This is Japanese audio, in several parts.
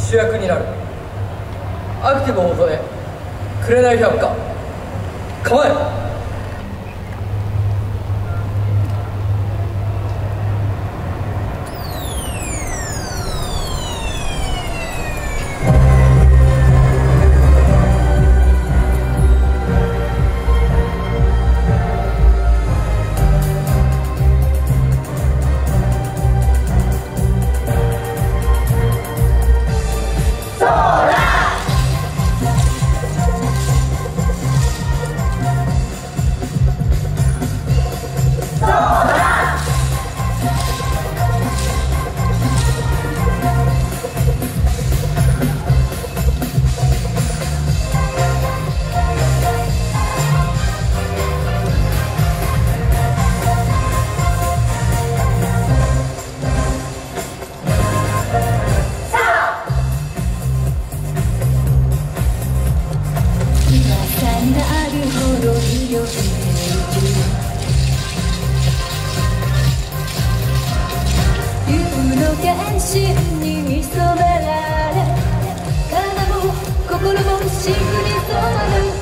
主役になる。アクティブ大曽根紅百科、構え。 原心に見初められ、体も心もシンクに染まる。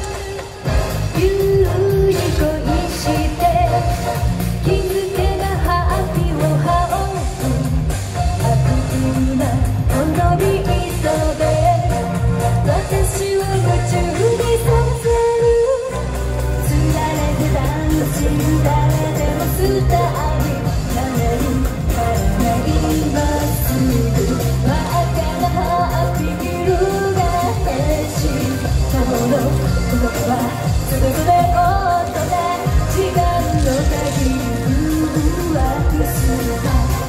優に恋して気づけばハッピーを羽織る。アクティブなこのビートで私を夢中にさせる。つられてダンシング、誰でもスターになれる。今すぐ真っ赤なハッピービルが変身。今日のことはそれぞれ音で時間の限りワクする。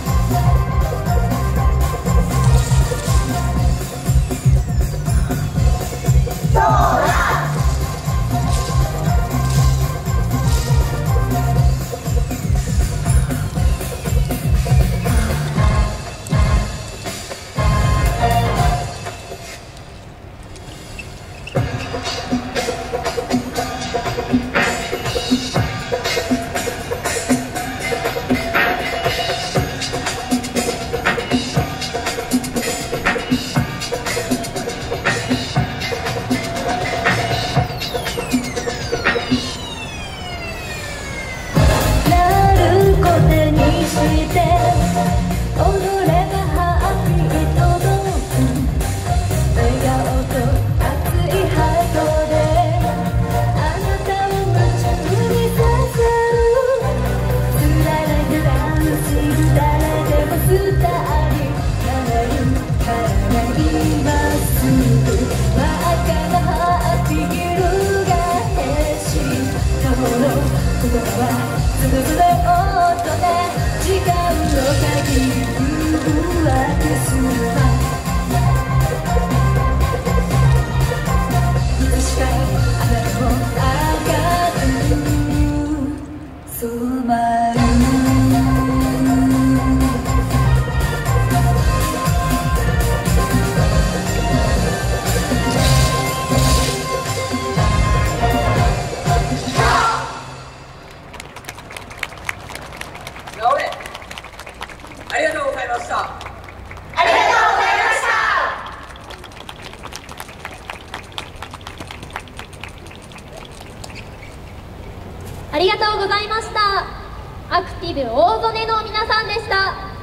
ありがとうございました。 ありがとうございました。 ありがとうございました。アクティブ大曽根の皆さんでした。